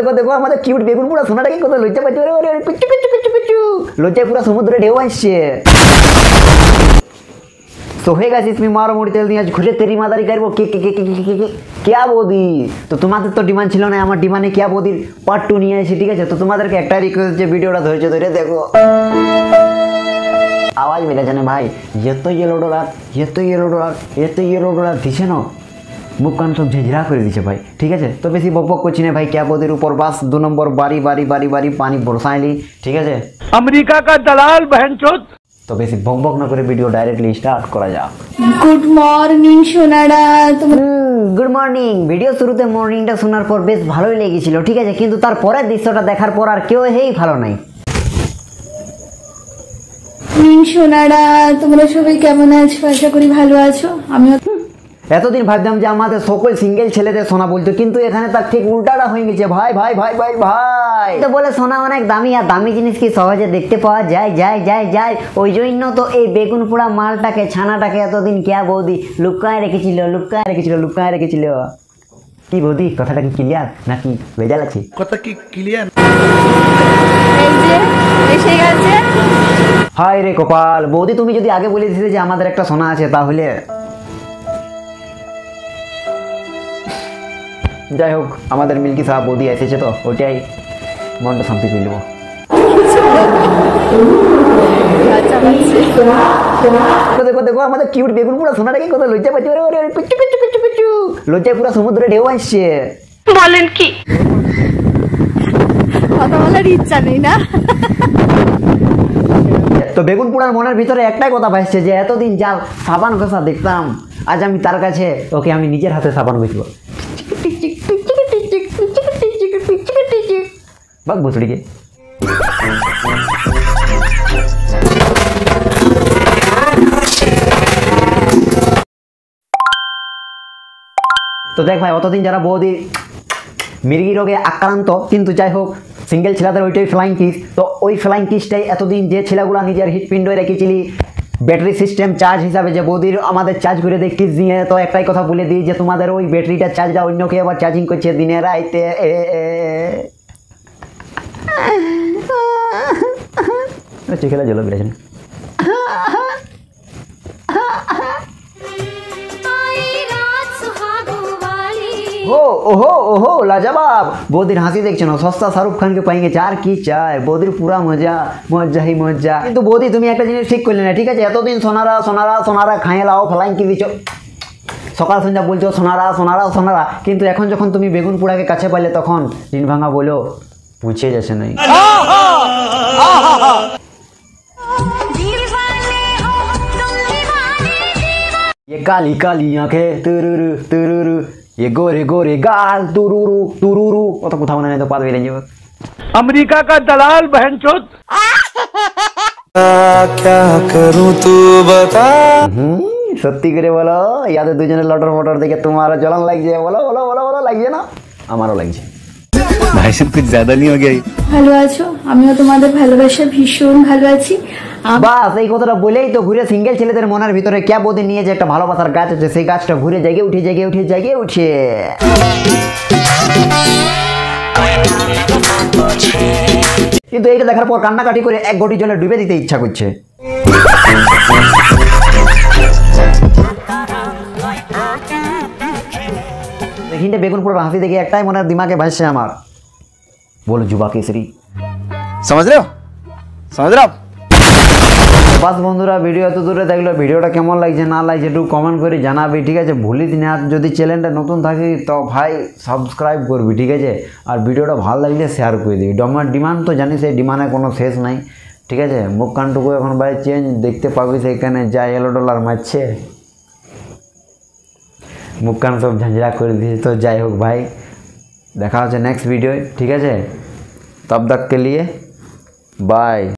দেখো দেখো আমাদের কিউট বেগুন পোড়া সোনাটাকে কত লজ্জা পাচ্ছে, পিচু পিচু পিচু পিচু লজ্জায় পুরো সমুদ্রে ঢেউ আসছে। तो है गाइस इसमें मारो मोड़ी तेल दिया खुले तेरी मादारी करबो के क्या বৌদি। তো তোমাদের তো ডিমান্ড ছিল না, আমার ডিমান্ডে क्या বৌদির পার্ট 2 নিয়ে আসি, ঠিক আছে। তো তোমাদেরকে একটা রিকোয়েস্ট যে ভিডিওটা ধৈর্য ধরে দেখো। আওয়াজ মিলে জানে ভাই এত ইয়েলো ডলার দিছে না, মুখ কান সব ঝেঝরা করে দিছে ভাই, ঠিক আছে। তো বেশি বক বক করছি না ভাই, क्या বৌদির উপর বাস 2 নম্বর বাড়ি পানি বরসাইলি, ঠিক আছে। अमेरिका का दलाल बहनचोद। तो बेसी बक बक ना करे वीडियो डायरेक्टली स्टार्ट करा जाक। गुड मर्निंग সোনারা। Good morning. ভিডিও শুরুতে মর্নিংটা শোনার পর বেশ ভালোই লেগেছিল, ঠিক আছে, কিন্তু তার পরের দৃশ্যটা দেখার পর আর কেউ হেই ভালো নাই। সোনারা তোমরা সবাই কেমন আছো? আশা করি ভালো আছো। আমিও এতদিন ভাবতাম যে আমাদের সকল সিঙ্গেল ছেলেদের সোনা বলতো, কিন্তু এখানে তার ঠিক উল্টাটা হয়ে গেছে ভাই ভাই ভাই ভাই ভাই। তো বলে সোনা অনেক দামি, আর দামি জিনিস কি সহজে দেখতে পাওয়া যায়। ওই জন্য তো এই বেগুন পোড়া মালটাকে ছানাটাকে এতদিন क्या বৌদি লুকায় রেখেছিল। কি বৌদি কথাটা কি ক্লিয়ার নাকি ভেজাল আছে? কথা কি ক্লিয়ার? এই যে এসে গেছে। হায় রে কপাল, বৌদি তুমি যদি আগে বলে দিতে যে আমাদের একটা সোনা আছে তাহলে। যাই হোক আমাদের মিল্কি সাহেব বৌদি এসেছে তো ওইটাই মনটা শান্তি পেয়ে নেবো। দেখো দেখো আমাদের কিউট বেগুন পোড়া সোনাটাকে কত লজ্জা পাচ্ছে, পিচু পিচু পিচু পিচু লজ্জায় পুরো সমুদ্রে ঢেউ আসছে। বলেন কি কথা বলার ইচ্ছা নেই না? তো বেগুন পোড়ার মনের ভিতরে একটাই কথা ভাসছে যে এতদিন যা সাবান ঘষা দেখতাম, আজ আমি তার কাছে ওকে আমি নিজের হাতে সাবান ঘষবো। বাক ভুসড়িকে তো দেখ ভাই অতদিন যারা বৌদি মির্গি রোগে আক্রান্ত, কিন্তু যাই হোক সিঙ্গেল ছেলেদের ওইটাই ফ্লাইং কিস। তো ওই ফ্লাইং কিসটাই এতদিন যে ছেলেগুলা নিজের হৃৎপিণ্ডে রেখেছিলি ব্যাটারি সিস্টেম চার্জ হিসাবে যে বৌদির আমাদের চার্জ করে দেয় কিস দিয়ে। তো একটাই কথা বলে দিই যে তোমাদের ওই ব্যাটারিটা চার্জটা অন্য কেউ আবার চার্জিং করছে দিনে রাইতে। খেলা জল বেড়েছে না। ओहो लाजवाब। বৌদির হাসি দেখছো না, সস্তা শাহরুখ খানকে পাই গেছে, আর কি চায় বৌদির পুরা মজা। কিন্তু বৌদি তুমি একটা জিনিস ঠিক করলে না, ঠিক আছে। এতদিন সোনারা খাইয়ে লাও ফ্লাইং কি দিচ্ছ, সকাল সন্ধ্যা বলছো সোনারা, কিন্তু এখন যখন তুমি বেগুন পোড়াকে কাছে পাইলে তখন দিন ভাঙা বলো পুছে যাচ্ছে নাই। ये काली आंखें तुरुरु ये गोरे गाल तुरुरु কত কথা মনে নাই তো পাদ বেরিয়ে যাবে। अमेरिका का दलाल बहनचोद। क्या करूं तू बता। সত্যি করে বলো ইয়াদের দুজনে লটর মটর দেখে তোমারও জ্বলন লাগছে? বলো লাগছে না? আমারও লাগছে। भाई साहब कुछ ज्यादा नहीं हो गया? ভালো আছো? আমিও তোমাদের ভালোবাসা ভীষণ ভালো আছি। বাস এই কথাটা বলেই তো ঘুরে সিঙ্গেল ছেলেদের মনের ভিতরে क्या বৌদি নিয়ে যে একটা ভালোবাসার গাছ আছে, সেই গাছটা ঘুরে জেগে উঠে। কিন্তু এইটা দেখার পর কান্নাকাটি করে এক ঘটি জলে ডুবে দিতে ইচ্ছা করছে। হিন্টে বেগুন পোড়ার হাসি দেখে একটাই মনের দিমাগে ভাসছে আমার, বলো যুবা কেসরি। समझ रहे हो? বাস বন্ধুরা ভিডিও এত দূরে দেখলো, ভিডিওটা কেমন লাগছে না লাগছে একটু কমেন্ট করে জানাবি, ঠিক আছে। ভুলিস না যদি চ্যানেলটা নতুন থাকি তো ভাই সাবস্ক্রাইব করবি, ঠিক আছে। আর ভিডিওটা ভালো লাগলে শেয়ার করে দিবি। ডিমান্ড তো জানিস এই ডিমান্ডে কোনো শেষ নাই, ঠিক আছে। মুখ কানটুকু এখন ভাই চেঞ্জ দেখতে পাবি, সেখানে যা $1 মারছে মুখ কান সব ঝাঁঝরা করে দিয়েছে। তো যাই হোক ভাই দেখা হচ্ছে নেক্সট ভিডিও, ঠিক আছে। তব তক কে লিয়ে বাই।